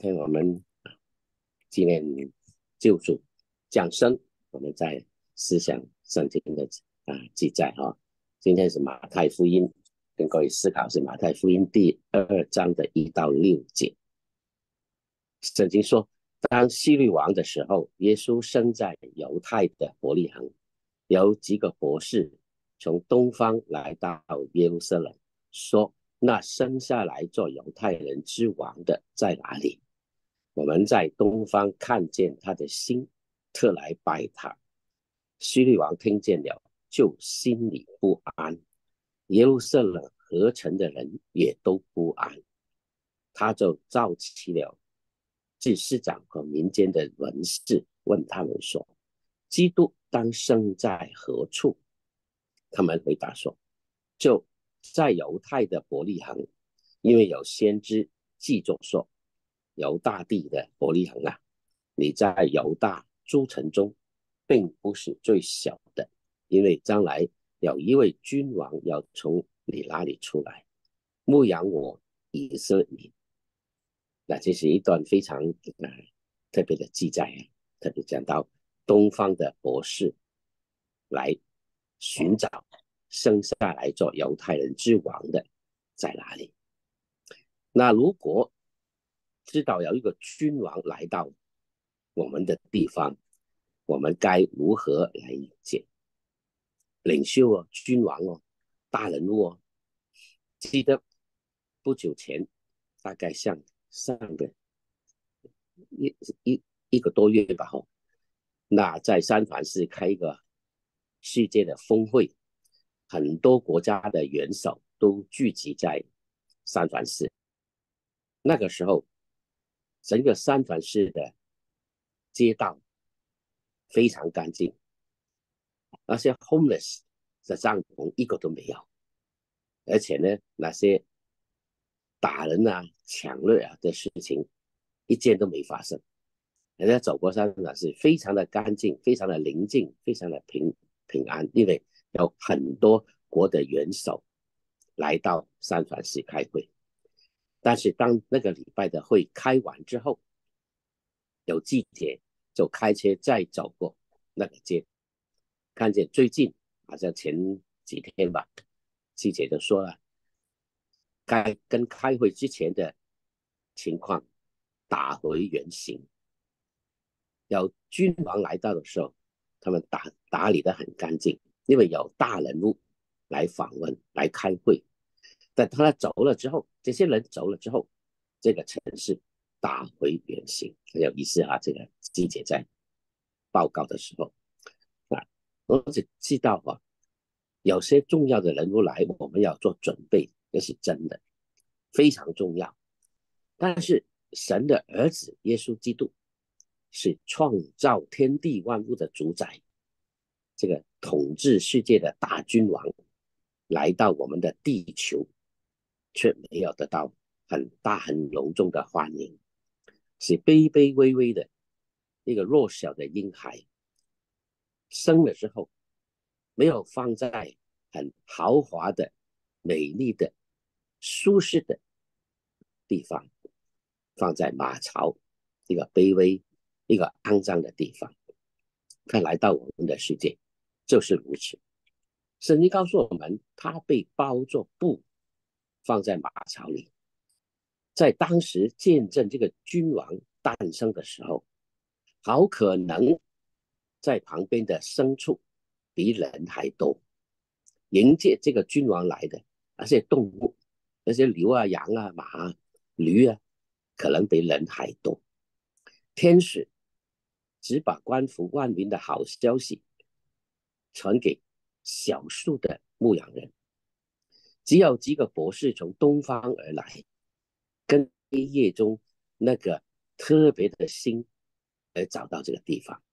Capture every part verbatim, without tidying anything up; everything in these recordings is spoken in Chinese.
天我们纪念救主降生，我们在思想圣经的啊记载哈、哦。今天是马太福音，跟各位思考是马太福音第二章的一到六节。圣经说，当希律王的时候，耶稣生在犹太的伯利恒，有几个博士从东方来到耶路撒冷，说：那生下来做犹太人之王的在哪里？我们在东方看见他的星，特来拜他。希律王听见了，就心里不安，耶路撒冷合城的人也都不安。他就召集了祭司长和民间的文士，问他们说：基督当生在何处？他们回答说：就在犹太的伯利恒，因为有先知记着说，犹大地的伯利恒啊，你在犹大诸城中并不是最小的，因为将来有一位君王要从你那里出来，牧养我以色列。那这是一段非常、呃、特别的记载啊，特别讲到东方的博士来寻找生下来做犹太人之王的在哪里。那如果知道有一个君王来到我们的地方，我们该如何来迎接？领袖哦，君王哦，大人物哦。记得不久前，大概像上个一一一个多月吧，吼，那在三藩市开一个世界的峰会，很多国家的元首都聚集在三藩市。那个时候，整个三藩市的街道非常干净，那些 homeless 的帐篷一个都没有，而且呢，那些打人啊、抢掠啊的事情一件都没发生。人家走过山呢是非常的干净，非常的宁静，非常的平平安，因为有很多国的元首来到三藩市开会。但是当那个礼拜的会开完之后，有记者就开车再走过那个街，看见最近好像前几天吧，记者就说了，该跟开会之前的情况打回原形。有君王来到的时候，他们 打, 打理得很干净，因为有大人物来访问来开会。但他走了之后，这些人走了之后，这个城市打回原形，很有意思啊。这个记者在报告的时候啊，我只知道啊，有些重要的人物来，我们要做准备，这是真的，非常重要。但是神的儿子耶稣基督是创造天地万物的主宰，这个统治世界的大君王来到我们的地球，却没有得到很大很隆重的欢迎，是卑卑微微的一个弱小的婴孩，生了之后没有放在很豪华的、美丽的、舒适的地方，放在马槽，一个卑微、一个肮脏的地方。他来到我们的世界就是如此。圣经告诉我们，他被包作布，放在马槽里。在当时见证这个君王诞生的时候，好可能在旁边的牲畜比人还多。迎接这个君王来的那些动物，那些牛啊、羊啊、马啊、驴啊，可能比人还多。天使只把关乎万民的好消息传给少数的牧羊人，只有几个博士从东方而来，跟黑夜中那个特别的星而找到这个地方。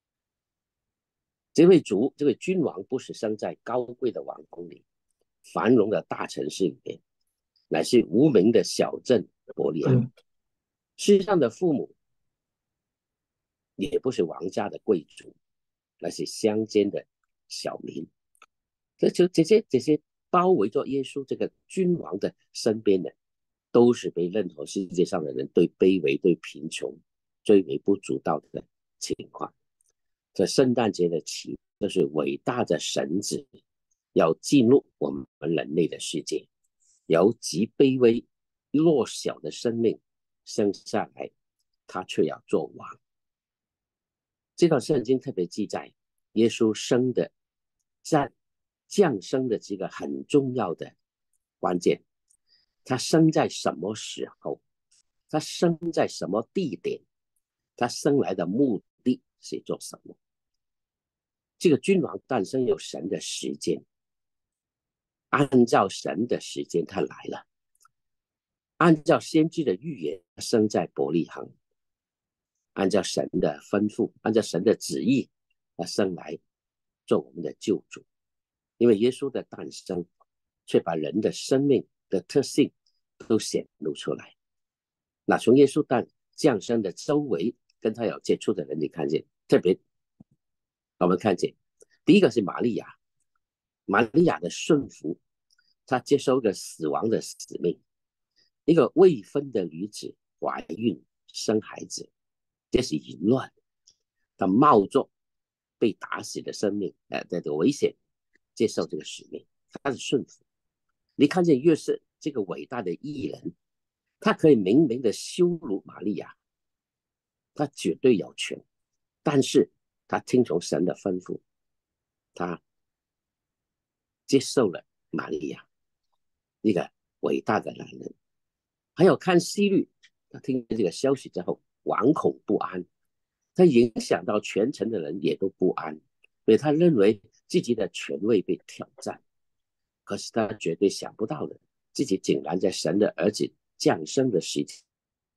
这位主，这位君王不是生在高贵的王宫里、繁荣的大城市里面，乃是无名的小镇伯利恒。世上的父母也不是王家的贵族，那是乡间的小民。这就这些这些包围着耶稣这个君王的身边的， 都是被任何世界上的人对卑微、对贫穷最微不足道的情况。这圣诞节的起，就是伟大的神子要进入我们人类的世界，由极卑微弱小的生命生下来，他却要做王。这段圣经特别记载耶稣生的降降生的这个很重要的关键，他生在什么时候，他生在什么地点，他生来的目的是做什么。这个君王诞生有神的时间，按照神的时间他来了，按照先知的预言生在伯利恒，按照神的吩咐，按照神的旨意，他生来做我们的救主。因为耶稣的诞生却把人的生命的特性都显露出来。那从耶稣诞降生的周围跟他有接触的人，你看见特别我们看见第一个是玛利亚，玛利亚的顺服，她接受了死亡的使命。一个未婚的女子怀孕生孩子，这是淫乱，她冒着被打死的生命呃的危险接受这个使命，她是顺服。你看见约瑟这个伟大的义人，他可以明明的羞辱玛利亚，他绝对有权，但是他听从神的吩咐，他接受了玛利亚，一个伟大的男人。还有看希律，他听这个消息之后惶恐不安，他影响到全城的人也都不安，所以他认为自己的权位被挑战。可是他绝对想不到的，自己竟然在神的儿子降生的时期。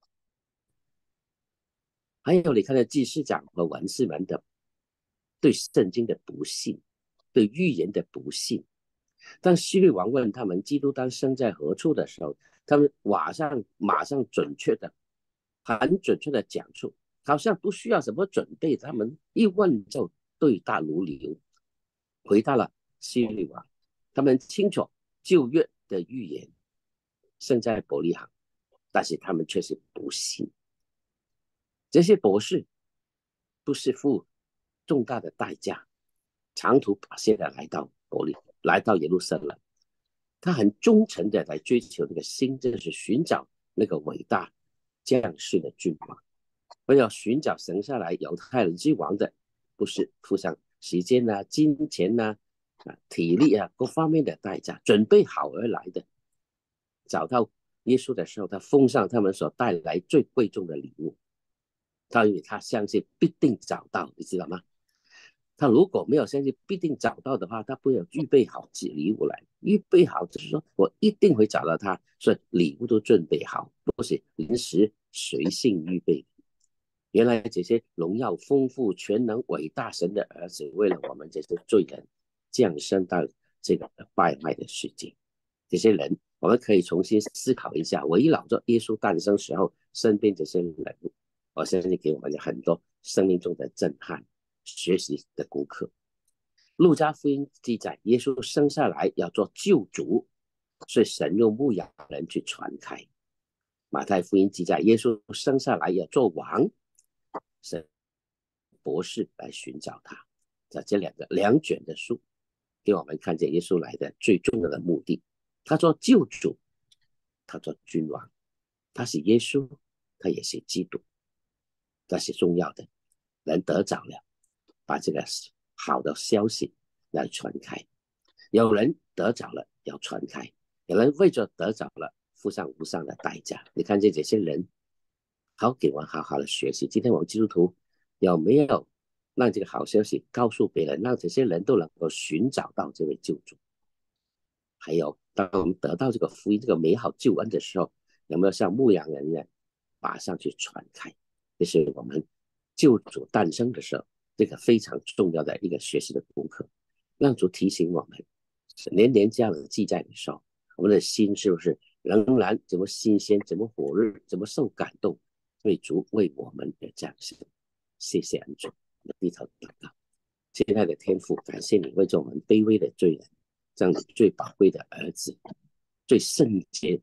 还有你看到祭司长和文士们的对圣经的不信，对预言的不信。当希律王问他们基督当生在何处的时候，他们马上马上准确的很准确的讲出，好像不需要什么准备，他们一问就对答如流，回答了希律王。他们清楚旧约的预言生在伯利恒，但是他们却是不信。这些博士不是付重大的代价，长途跋涉的来到伯利，来到耶路撒冷，他很忠诚的来追求那个心，就是寻找那个伟大降世的君王。我要寻找生下来犹太人之王的，不是付上时间啊、金钱啊、啊体力啊各方面的代价，准备好而来的。找到耶稣的时候，他奉上他们所带来最贵重的礼物。他因为他相信必定找到，你知道吗？他如果没有相信必定找到的话，他不会预备好礼物来。预备好就是说我一定会找到他，所以礼物都准备好，不是临时随性预备。原来这些荣耀丰富全能伟大神的儿子，为了我们这些罪人降生到这个败坏的世界。这些人我们可以重新思考一下，围绕着耶稣诞生时候身边这些人物，我相信给我们很多生命中的震撼学习的功课。路加福音记载耶稣生下来要做救主，所以神用牧羊人去传开。马太福音记载耶稣生下来要做王，神博士来寻找他。在这两个两卷的书给我们看见耶稣来的最重要的目的，他做救主，他做君王，他是耶稣，他也是基督。这是重要的，人得着了，把这个好的消息来传开。有人得着了要传开，有人为着得着了付上无上的代价。你看见这些人，好给我们好好的学习。今天我们基督徒有没有让这个好消息告诉别人，让这些人都能够寻找到这位救主？还有当我们得到这个福音这个美好救恩的时候，有没有像牧羊人一样马上去传开？这是我们救主诞生的时候这个非常重要的一个学习的功课。让主提醒我们，年年这样的记载的时候，我们的心是不是仍然怎么新鲜，怎么火热，怎么受感动，为主为我们的降生。谢谢恩主，我们低头祷告。亲爱的天父，感谢你为着我们卑微的罪人，这样子最宝贵的儿子，最圣洁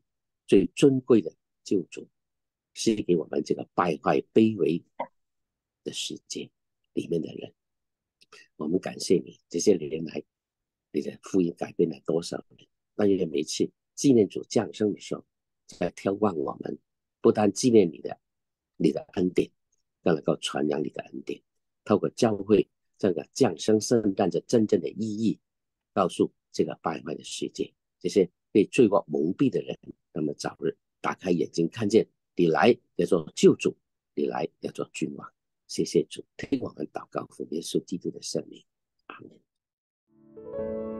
最尊贵的救主，是给我们这个败坏卑微的世界里面的人。我们感谢你，这些年来你的福音改变了多少人？但愿每次纪念主降生的时候，在眺望我们，不但纪念你的你的恩典，更能够传扬你的恩典，透过教会这个降生圣诞的真正的意义，告诉这个败坏的世界，这些被罪恶蒙蔽的人，那么早日打开眼睛，看见你来要做救主，你来要做君王。谢谢主，听我们祷告，奉耶稣基督的圣名，阿门。